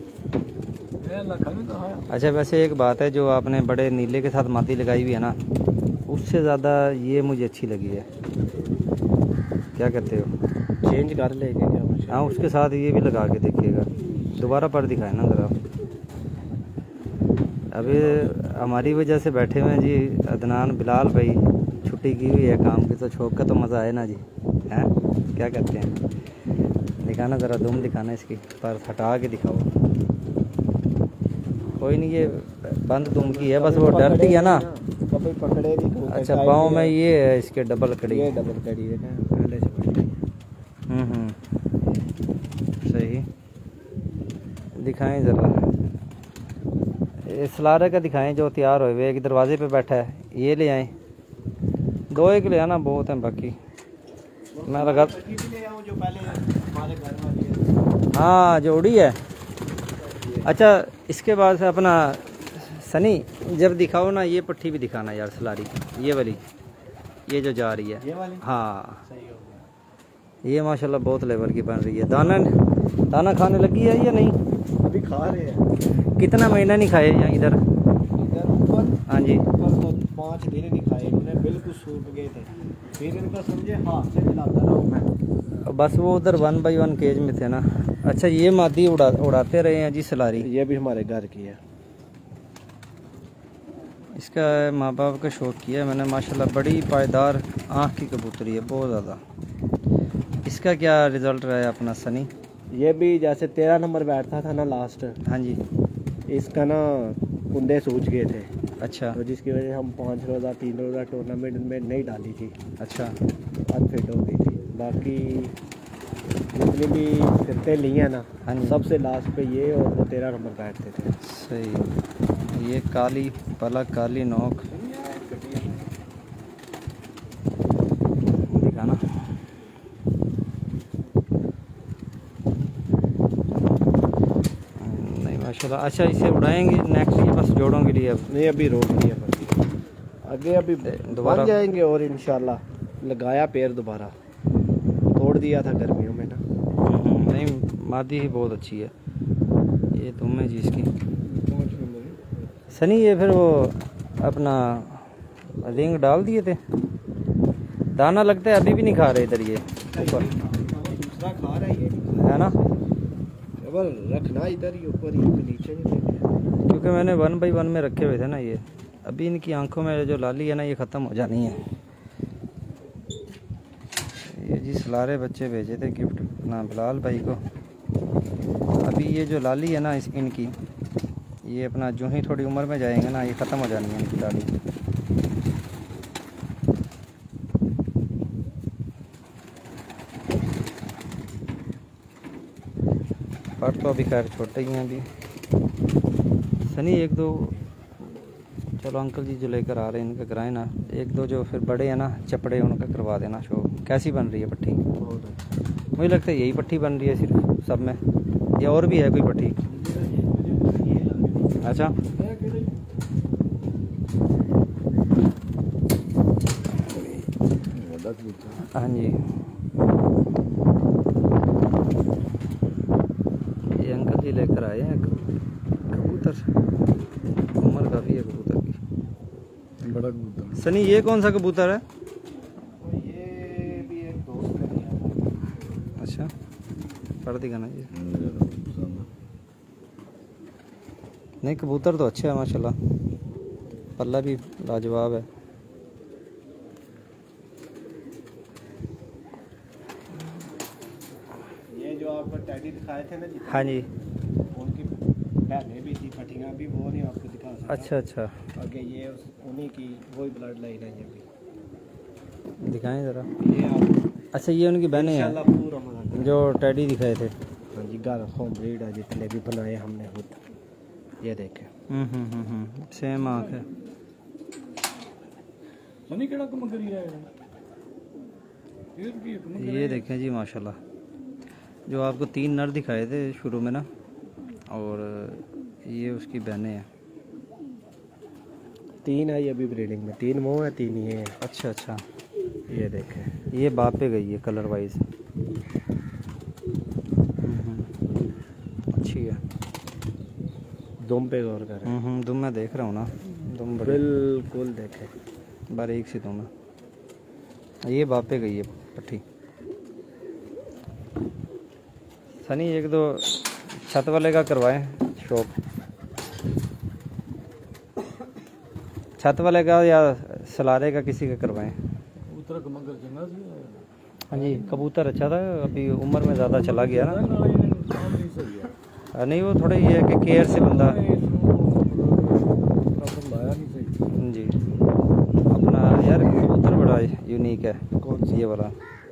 अच्छा वैसे एक बात है, जो आपने बड़े नीले के साथ मादी लगाई हुई है ना, उससे ज़्यादा ये मुझे अच्छी लगी है। क्या कहते हो?
चेंज कर लेंगे क्या?
हाँ उसके साथ ये भी लगा के देखिएगा, दोबारा पर दिखाए ना ज़रा। अभी हमारी वजह से बैठे हुए हैं जी अदनान बिलाल भाई, छुट्टी की हुई है काम की, तो छोक का तो मज़ा आए ना जी, हैं क्या कहते हैं? दिखाना ज़रा, दुम दिखाना इसकी, पर हटा के दिखाओ। कोई नहीं, ये बंद दुम की है, बस वो डरती है ना।
पकड़े भी।
अच्छा पाँव में ये है इसके डबल कड़ी।
ये डबल कड़ी है ना, पहले से पकड़ी।
सही। दिखाएं ज़रा, इस लारे का दिखाएं जो तैयार हुए। एक दरवाजे पे बैठा है, ये ले आए। 2 एक ले आना बहुत हैं, बाकी मैं लगा।
जो पहले हमारे घर वाली है।
हाँ जोड़ी है। अच्छा इसके बाद से अपना सनी जब दिखाओ ना, ये पट्टी भी दिखाना यार सलारी, ये वाली, ये जो जा रही है।
ये वाली?
हाँ
सही हो गया।
ये माशाल्लाह बहुत लेवल की बन रही है। दाना खाने लगी है या नहीं?
अभी खा रहे हैं।
कितना महीना नहीं खाए यहाँ इधर? हाँ जी,
5 दिन नहीं खाए, इन्होंने बिल्कुल सूख गए थे। फिर इनको समझे हाथ से मिलाता रहा मैं।
बस वो उधर 1 बाई 1 केज में थे ना। अच्छा ये मादी उड़ाते रहे हैं जी सलारी।
ये भी हमारे घर की है।
इसका माँ बाप का शौक़ किया मैंने माशाल्लाह, बड़ी पायदार आँख की कबूतरी है बहुत ज़्यादा। इसका क्या रिज़ल्ट रहा है अपना सनी?
ये भी जैसे 13 नंबर बैठता था ना लास्ट।
हाँ जी।
इसका ना कुंदे सूझ गए थे।
अच्छा।
तो जिसकी वजह से हम 5 रोज़ा 3 रोज़ा टूर्नामेंट में नहीं डाली थी।
अच्छा।
अनफिट हो गई थी। बाकी जितनी भी फिरते ली हैं ना,
हाँ जी, सबसे
सबसे लास्ट पे ये और वो 13 नंबर बैठते थे।
सही। ये काली पलक, काली नोक दिखाना। नहीं माशाल्लाह। अच्छा इसे उड़ाएंगे नेक्स्ट, ये बस जोड़ों के लिए? अब
नहीं, अभी रोक दिया। आगे अभी दोबारा जाएंगे और इंशाल्लाह लगाया पेड़ दोबारा, तोड़ दिया था गर्मियों में ना।
नहीं मादी ही बहुत अच्छी है ये तुम है जी इसकी। सनी ये फिर वो अपना रिंग डाल दिए थे, दाना लगता है अभी भी नहीं खा रहे इधर ये ऊपर,
दूसरा खा रहा
है ना,
रखना इधर ही ऊपर ही, नीचे नहीं देना।
क्योंकि मैंने 1 बाई 1 में रखे हुए थे ना ये, अभी इनकी आंखों में जो लाली है ना ये ख़त्म हो जानी है। ये जी सलारे बच्चे भेजे थे गिफ्ट ना बिलाल भाई को, अभी ये जो लाली है ना इनकी, ये अपना जो ही थोड़ी उम्र में जाएंगे ना ये ख़त्म हो जानी है इनकी लाली। पर तो अभी खैर छोटे ही हैं अभी। सनी 1-2 चलो अंकल जी जो लेकर आ रहे हैं इनका कराए ना, 1-2 जो फिर बड़े हैं ना चपड़े उनका करवा देना शो। कैसी बन रही है पट्टी? मुझे लगता है यही पट्टी बन रही है सिर्फ सब में, या और भी है कोई पट्टी? अच्छा हाँ जी, ये अंकल जी लेकर आए हैं कबूतर, उम्र काफ़ी है कबूतर की, बड़ा कबूतर। सनी ये कौन सा कबूतर है?
ये भी एक दोस्त का दिया।
अच्छा पढ़ दिखा ना ये। नहीं कबूतर तो अच्छे है माशाल्लाह, पल्ला भी लाजवाब है।
ये जो आपको टैडी दिखाए थे ना जी,
हाँ जी,
उनकी बहनें भी थी फटिंगा भी, वो नहीं आपको दिखा सकता।
अच्छा अच्छा,
आगे ये उन्हीं की वही ब्लड लाइन है ये भी,
दिखाएं ज़रा।
ये आप
अच्छा ये उनकी बहनें हैं
पूरा मजा
जो टैडी दिखाए थे।
हाँ जी, घर होम ब्रीड है, जितने भी बनाए हमने खुद, ये देखे।
सेम आँख है। ये देखें जी माशाल्लाह, जो आपको 3 नर दिखाए थे शुरू में ना, और ये उसकी बहनें हैं।
3 है ये अभी ब्रीडिंग में, 3 वो है 3 ये है।
अच्छा अच्छा,
ये देखें,
ये बाप पे गई है कलर वाइज, अच्छी है।
दुम पे गौर करें।
दुम मैं देख रहा हूँ ना, दुम
बिल्कुल देखें,
बारीक सी दुम है। ये बाप पे गई है पट्टी। सनी 1-2 छत वाले का करवाएं शौक, छत वाले का या सलारे का किसी का करवाएं। हाँ जी कबूतर अच्छा था, अभी उम्र में ज़्यादा चला गया ना। नहीं वो थोड़ा ये है कि केयर से बंदा जी अपना, यार कबूतर बड़ा यूनिक है। कौन सी? ये वाला।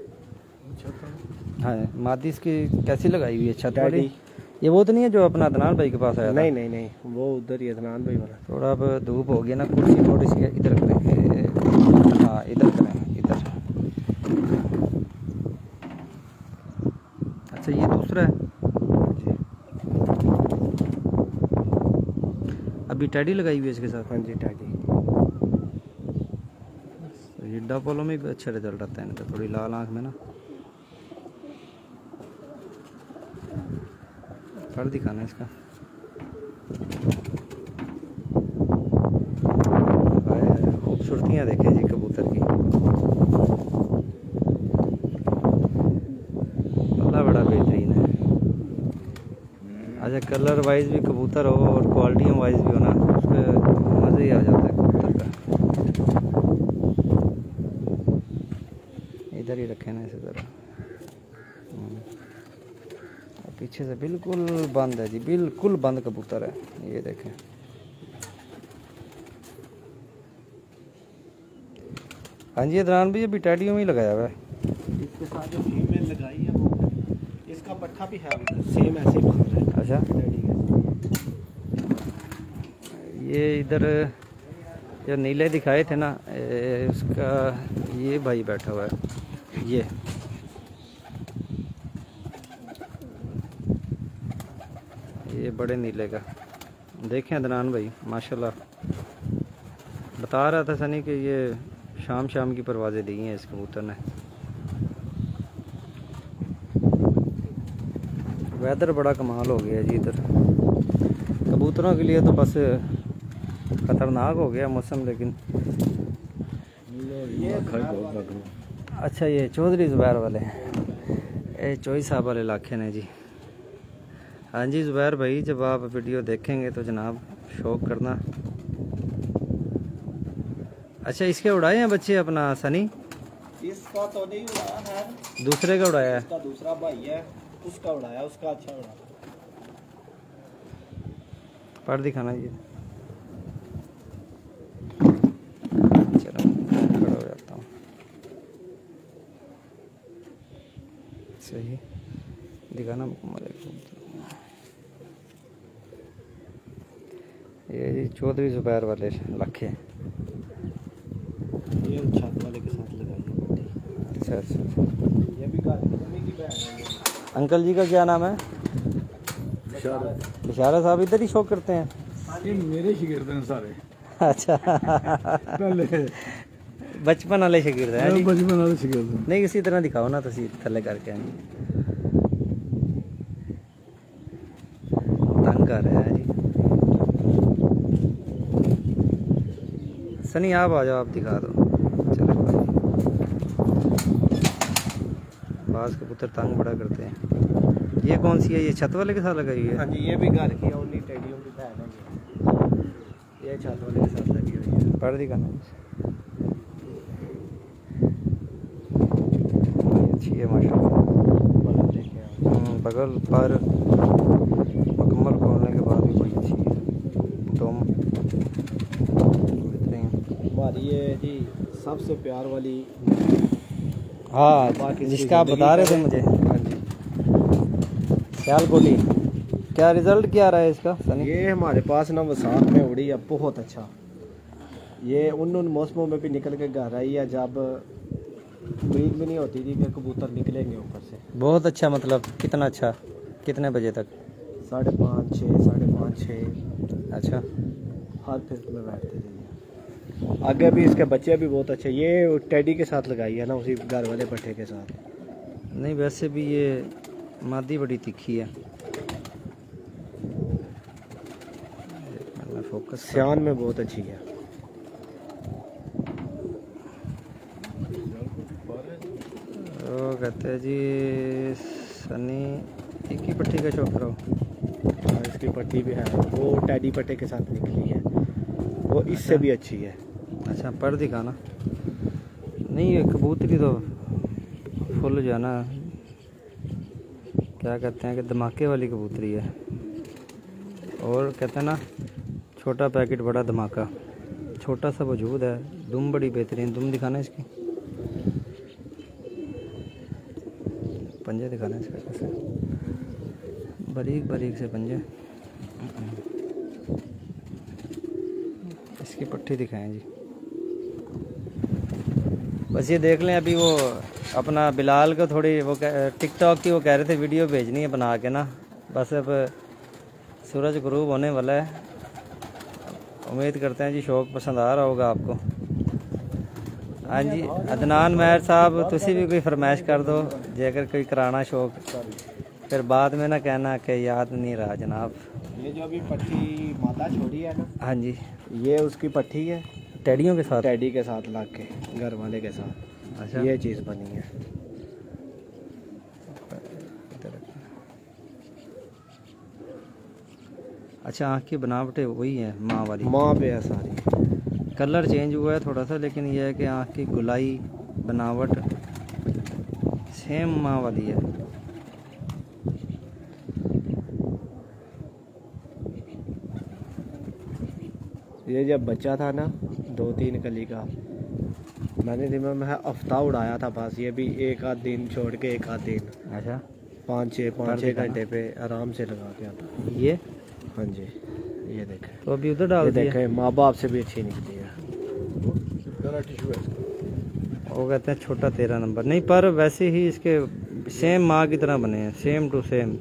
हाँ मादी इसकी कैसी लगाई हुई है छत वाली? ये वो तो नहीं है जो अपना अदनान भाई के पास आया?
नहीं नहीं नहीं, वो उधर ही अदनान भाई वाला।
थोड़ा अब धूप हो गया ना, कुर्सी थोड़ी सी इधर करें, हाँ इधर करें, इधर। अच्छा ये दूसरा है, अभी टैडी लगाई हुई है इसके साथ?
हाँ जी टैडी।
ये डबलों में भी अच्छा रिजल्ट आता है इनका, थोड़ी लाल आँख में ना। फर दिखाना इसका, खूबसूरतियाँ देखें जी कबूतर की, पल्ला बड़ा बेहतरीन है। अच्छा कलर वाइज भी कबूतर हो और क्वालिटियों वाइज भी हो ना, उसका मज़ा ही आ जाता है कबूतर का। इधर ही रखें ना इसे ज़रा, पीछे से बिल्कुल बंद है जी, बिल्कुल बंद कबूतर है। ये देखें, हाँ जी अदनान भी अभी टैडियों में ही लगाया हुआ है।
इसके साथ जो फीमेल लगाई है वो, इसका पट्ठा भी है उधर, सेम ऐसे ही बन रहा है।
अच्छा ये इधर जो नीले दिखाए थे ना, उसका ये भाई बैठा हुआ है, ये बड़े नीले का। देखें अदनान भाई माशाल्लाह बता रहा था सनी कि ये शाम शाम की परवाज़ें दी हैं इस कबूतर ने। वेदर बड़ा कमाल हो गया जी इधर कबूतरों के लिए, तो बस ख़तरनाक हो गया मौसम। लेकिन अच्छा ये चौधरी ज़ुबैर वाले ये चौई साहब वाले इलाके ने जी। हाँ जी ज़ुबैर भाई, जब आप वीडियो देखेंगे तो जनाब शौक करना। अच्छा इसके उड़ाए हैं बच्चे अपना सनी?
इसका तो नहीं उड़ाया है,
दूसरे का उड़ाया है।
इसका दूसरा भाई है उसका उड़ाया, उसका अच्छा उड़ा।
पढ़ दिखाना जी। चलो खड़ा हो जाता हूँ। सही दिखाना मुकम्मल। ये जी चौधरी ज़ुबैर वाले इलाके।
ये छत वाले के साथ लगाई है।
अच्छा अच्छा।
ये भी की बहन है।
अंकल जी का क्या नाम है? बिशारा साहब इधर ही शौक करते हैं?
ये मेरे शिगिर्द हैं सारे।
अच्छा
पहले
बचपन वाले शिगिर्द हैं जी?
बचपन वाले शिगिर्द हैं।
नहीं इसी तरह दिखाओ ना, तो थले करके हैं तंग कर रहे हैं जी। सनी आप आ जाओ, आप दिखा दो। चलो बाज कबूतर तंग बड़ा करते हैं। ये कौन सी है? ये छत वाले के साथ लगाई है?
हाँ जी ये भी घर की है, उन्हीं टेडियों की बहन है ये छत वाले के साथ लगी हुई है।
पढ़ दिखाना। अच्छी है माशाल्लाह। बगल पर मुकम्मल खोलने के बाद भी बड़ी अच्छी है। तुम
हमारी ये जी सबसे प्यार वाली,
हाँ जिसका आप बता रहे थे मुझे।
हाँ जी
सियालकोटी। क्या रिजल्ट क्या रहा है इसका सनी?
ये हमारे पास ना वसाख में उड़ी है, बहुत अच्छा। ये उन मौसमों में भी निकल के घर आई है जब उम्मीद भी नहीं होती थी कि कबूतर निकलेंगे ऊपर से।
बहुत अच्छा, मतलब कितना अच्छा? कितने बजे तक?
5:30 6, 5:30 6।
अच्छा
हर फिर में बैठते थे। आगे भी इसके बच्चे भी बहुत अच्छे। ये टेडी के साथ लगाई है ना, उसी घर वाले पट्टे के साथ।
नहीं वैसे भी ये मादी बड़ी तीखी है। फोकस
सियान में बहुत अच्छी है।
वो कहते हैं जी सनी एक ही पट्टी का शौक करो।
हाँ इसकी पट्टी भी है, वो टेडी पट्टे के साथ निकली है, वो इससे भी अच्छी है।
अच्छा पढ़ दिखाना। नहीं ये कबूतरी तो फुल जो है ना, क्या कहते हैं कि धमाके वाली कबूतरी है। और कहते हैं ना छोटा पैकेट बड़ा धमाका, छोटा सा वजूद है। दुम बड़ी बेहतरीन, दुम दिखाना इसकी, पंजे दिखाना इसका कैसे, बारीक बारीक से पंजे। इसकी पट्टी दिखाएं जी। बस ये देख लें। अभी वो अपना बिलाल को थोड़ी वो टिकटॉक की वो कह रहे थे वीडियो भेजनी है बना के ना। बस अब सूरज गुरूब होने वाला है। उम्मीद करते हैं जी शौक पसंद आ रहा होगा आपको। हाँ जी अदनान महर साहब तुसी भी कोई फरमाइश कर दो जेकर कोई कराना शौक, फिर बाद में ना कहना कि याद नहीं रहा जनाब।
ये जो अभी पट्टी माता छोड़ी है ना,
हाँ जी
ये उसकी पट्टी है
टेडियों के साथ,
टेडी के साथ लग के घर वाले के साथ।
अच्छा
ये चीज़ बनी है।
अच्छा आँख की बनावटें वही है माँ वाली?
माँ पे है सारी,
कलर चेंज हुआ है थोड़ा सा, लेकिन यह है कि आँख की गुलाई बनावट सेम माँ वाली है।
ये जब बच्चा था ना 2-3 कली का, मैंने दिमाग में हफ्ता उड़ाया था बस। ये भी एक आध दिन छोड़ के एक आध दिन,
अच्छा
5-6 घंटे पे आराम से लगा के आता।
ये
हाँ जी ये देखें,
तो अभी उधर डाल दिया।
देखें माँ बाप से भी अच्छी निकली है।
वो कहते हैं छोटा 13 नंबर नहीं, पर वैसे ही इसके सेम माँ की तरह बने हैं, सेम टू सेम।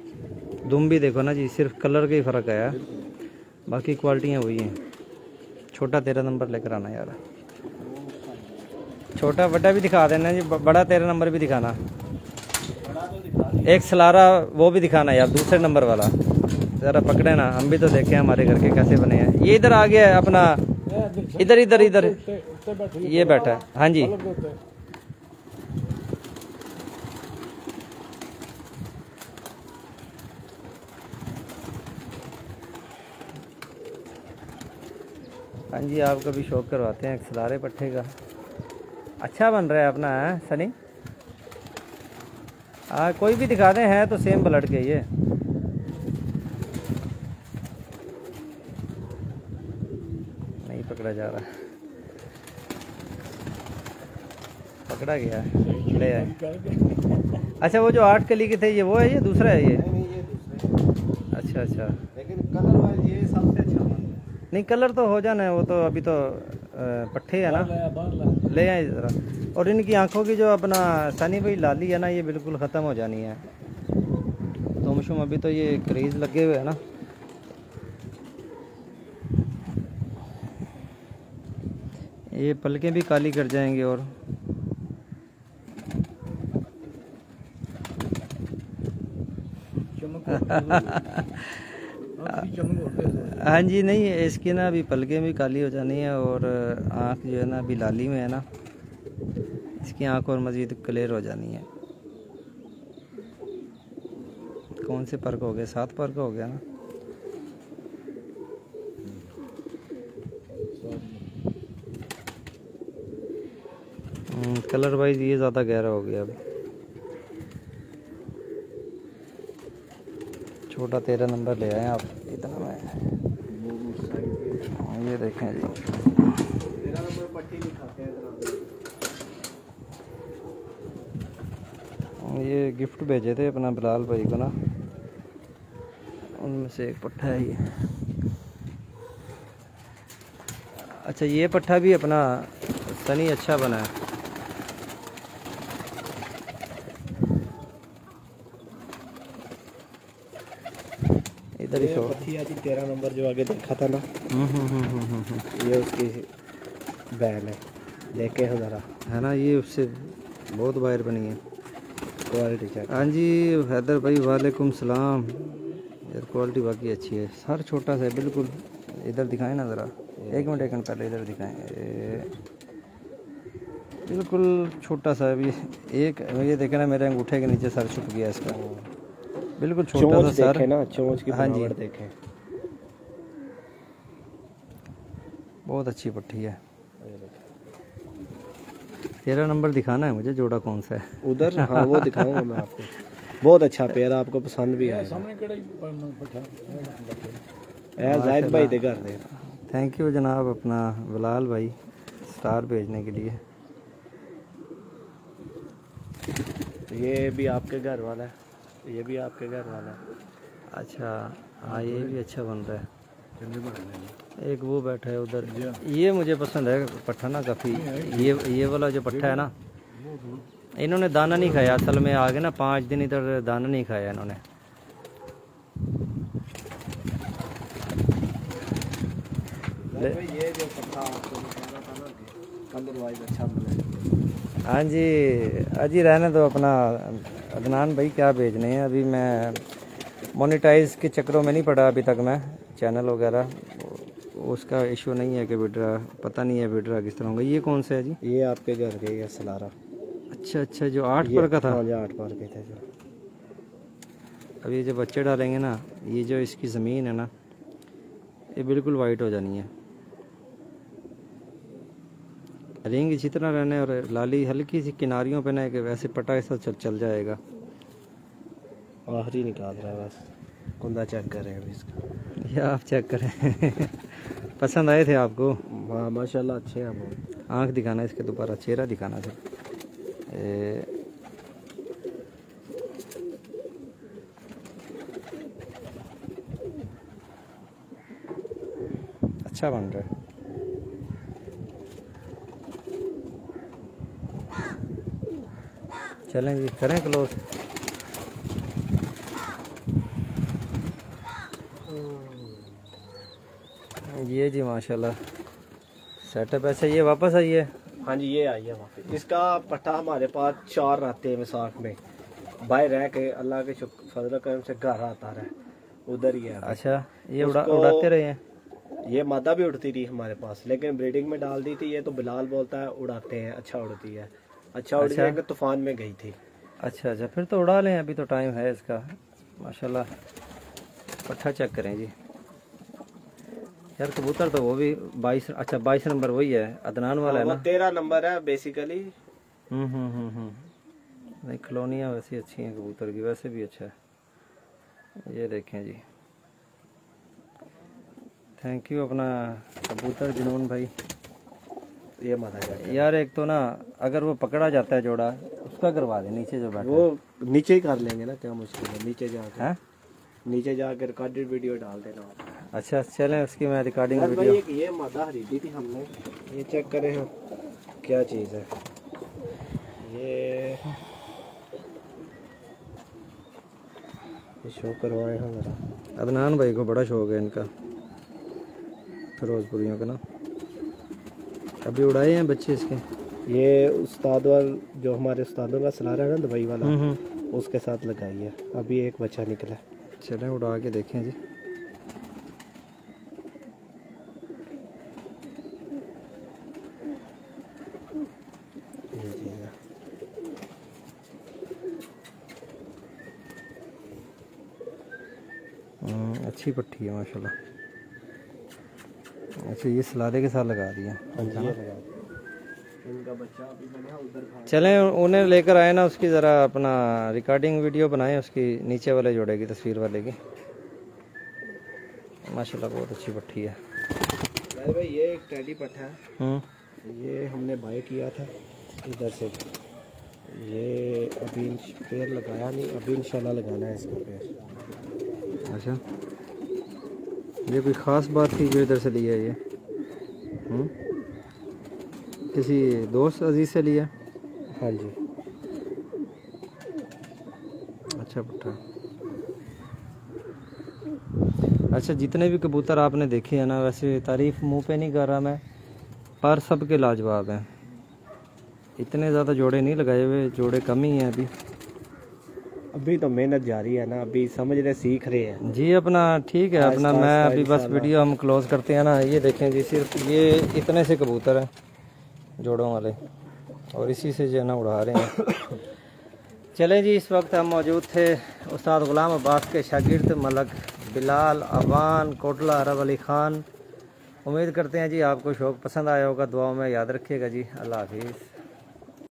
दुम भी देखो ना जी, सिर्फ कलर का ही फ़र्क आया, बाकी क्वालिटियाँ वही हैं। छोटा 13 नंबर लेकर आना यार। छोटा बड़ा भी दिखा देना जी, बड़ा 13 नंबर भी दिखाना। एक सलारा वो भी दिखाना यार, दूसरे नंबर वाला ज़रा पकड़े ना, हम भी तो देखें हमारे घर के कैसे बने हैं। ये इधर आ गया है अपना, इधर इधर इधर ये बैठा है। हाँ जी हाँ जी, आपका भी शौक करवाते हैं एक सलारे पट्ठे का। अच्छा बन रहा है अपना, है सनी? हाँ कोई भी दिखा दें, है तो सेम ब्लड के ये। नहीं पकड़ा जा रहा, पकड़ा गया, ले आए। अच्छा वो जो 8 कली के थे ये वो है, ये दूसरा है ये? अच्छा अच्छा,
लेकिन कलर वाइज ये सबसे अच्छा है।
नहीं कलर तो हो जाना है, वो तो अभी तो पट्ठे है ना, ले आए ज़रा। और इनकी आंखों की जो अपना सनी भाई लाली है ना, ये बिल्कुल ख़त्म हो जानी है। तो मशूम अभी तो ये क्रीज लगे हुए है ना। ये पलकें भी काली कर जाएंगे। और हाँ जी, नहीं इसकी ना अभी पलकें भी काली हो जानी है और आँख जो है ना अभी लाली में है ना, इसकी आँख और मज़ीद क्लियर हो जानी है। कौन से पर्क हो गए? 7 पर्क हो गया ना। कलर वाइज ये ज़्यादा गहरा हो गया अब। छोटा 13 नंबर ले आए आप, इतना में ये देखें जी।
13 नंबर पट्टी दिखाते हैं।
ये गिफ्ट भेजे थे अपना बिलाल भाई को ना, उनमें से एक पट्ठा है ये। अच्छा ये पट्ठा भी अपना सनी अच्छा बना है। इधर ही शो
13 नंबर जो आगे देखा था ना, ये उसकी बैन है, देखे हो जरा, है ना? ये उससे
बहुत बाहर बनी है
क्वालिटी चेक।
हाँ जी हैदर भाई वालेकुम सलाम। यार क्वालिटी बाकी अच्छी है। सर छोटा सा है बिल्कुल। इधर दिखाएं ना ज़रा, एक मिनट पहले इधर दिखाएं। बिल्कुल छोटा सा अभी एक, ये देखे ना मेरे अंगूठे के नीचे सर छुप गया इसका, बिल्कुल छोटा सा सर
ना, चोंच की।
हाँ जी
देखें,
बहुत अच्छी पट्टी है। 13 नंबर दिखाना है मुझे, जोड़ा कौन सा है
उधर? हाँ वो दिखाऊंगा मैं आपको। बहुत अच्छा पेड़, आपको पसंद भी आएगा। जाहिद भाई दे घर दे।
थैंक यू जनाब अपना बिलाल भाई स्टार भेजने के लिए।
ये भी आपके घर वाला है, ये भी आपके घर वाला है।
अच्छा हाँ ये भी अच्छा बन रहा है। एक वो बैठा है उधर, ये मुझे पसंद है पट्ठा ना काफ़ी। ये वाला जो पट्ठा है ना, इन्होंने दाना नहीं खाया असल में, आगे ना 5 दिन इधर दाना नहीं खाया इन्होंने।
ये जो पट्ठा आपको बताना था ना, कलर वाइज अच्छा बना।
हाँ जी अजी रहने दो अपना अदनान भाई, क्या भेजने हैं अभी। मैं मोनेटाइज के चक्रों में नहीं पड़ा अभी तक, मैं चैनल वगैरह उसका इशू नहीं है कि विड्रा, पता नहीं है विड्रा किस तरह होगा। ये कौन सा है जी?
ये आपके घर के, ये सलारा।
अच्छा अच्छा, जो 8 पर का था।
8 पर के थे जो।
अब ये जो बच्चे डालेंगे ना, ये जो इसकी ज़मीन है ना, ये बिल्कुल वाइट हो जानी है। रिंग इसी तरह रहने और लाली हल्की सी किनारियों पे ना, कि वैसे पटा ऐसा चल जाएगा।
आखिरी निकाल रहा है बस, कुंदा चेक करें अभी इसका।
या आप चेक करें पसंद आए थे आपको?
हाँ माशाल्लाह अच्छे हैं बहुत।
आँख दिखाना इसके, दोबारा चेहरा दिखाना था। अच्छा बन रहा है। चलें जी करें क्लोज। ये जी माशाल्लाह सेटअप ऐसे ये वापस आई है?
हाँ जी ये आई है वापस। इसका पट्टा हमारे पास 4 रहते हैं विसाख में, बाहर रह के अल्लाह के फजल करम से घर आता रहा, उधर ही है।
अच्छा, ये उड़ाते रहे हैं?
ये मादा भी उड़ती थी हमारे पास, लेकिन ब्रीडिंग में डाल दी थी। ये तो बिलाल बोलता है उड़ाते हैं, अच्छा उड़ती है, अच्छा उड़ जाएगा। तूफान में गई थी। अच्छा
अच्छा, फिर तो उड़ा लें, अभी तो टाइम है इसका। माशाल्लाह, पट्ठा चेक करें जी यार। कबूतर तो वो भी 22, अच्छा 22 नंबर वही है, अदनान वाला है ना?
13 नंबर है बेसिकली।
नहीं, कॉलोनियाँ वैसे अच्छी हैं कबूतर की, वैसे भी अच्छा है। ये देखें जी, थैंक यू अपना कबूतर जुनून भाई।
ये मादा
यार, एक तो ना अगर वो पकड़ा जाता है जोड़ा, उसका करवा दे नीचे जो बैठा।
वो नीचे ही कर लेंगे ना, क्या मुश्किल है। नीचे जाकर नीचे जाकर रिकॉर्डेड वीडियो डाल देना। अच्छा
चलें, उसकी मैं रिकॉर्डिंग वीडियो।
ये मादा खरीदी थी हमने, ये चेक करें हम क्या चीज़ है। ये शो करवाए हम जरा।
अदनान भाई को बड़ा शौक है इनका, फिरोजपुरियों का ना। अभी उड़ाए हैं बच्चे इसके?
ये उस्ताद वाल जो हमारे उस्तादों का सलारा है ना दुबई वाला, उसके साथ लगाई है। अभी एक बच्चा निकला।
चलें उड़ा के देखें जी। अच्छी पट्टी है माशाल्लाह। अच्छा, ये सलारे के साथ लगा दिया। चलें उन्हें लेकर आए ना, उसकी ज़रा अपना रिकॉर्डिंग वीडियो बनाएं, उसकी नीचे वाले जोड़े की, तस्वीर वाले की। माशाल्लाह बहुत अच्छी पट्टी है
भाई। ये एक टेडी पट्टा है, ये हमने बाय किया था इधर से। ये अभी पैर लगाया नहीं, अभी इंशाल्लाह लगाना है इसका पैर।
अच्छा, ये कोई ख़ास बात थी जो इधर से लिया है? ये किसी दोस्त अजीज़ से लिया?
हाँ जी।
अच्छा पट्टा। अच्छा, जितने भी कबूतर आपने देखे हैं ना, वैसे तारीफ़ मुंह पे नहीं कर रहा मैं, पर सब के लाजवाब हैं। इतने ज़्यादा जोड़े नहीं लगाए हुए, जोड़े कम ही हैं
अभी तो मेहनत जारी है ना, अभी समझ रहे, सीख रहे हैं
जी अपना। ठीक है अपना, मैं अभी बस वीडियो हम क्लोज करते हैं ना। ये देखें जी, सिर्फ ये इतने से कबूतर हैं जोड़ों वाले, और इसी से जो है ना उड़ा रहे हैं। चलें जी, इस वक्त हम मौजूद थे उस्ताद गुलाम अब्बास के शागिर्द मलक बिलाल, अवान, कोटला, अरब अली ख़ान। उम्मीद करते हैं जी आपको शौक़ पसंद आया होगा। दुआओं में याद रखिएगा जी। अल्लाह हाफिज़।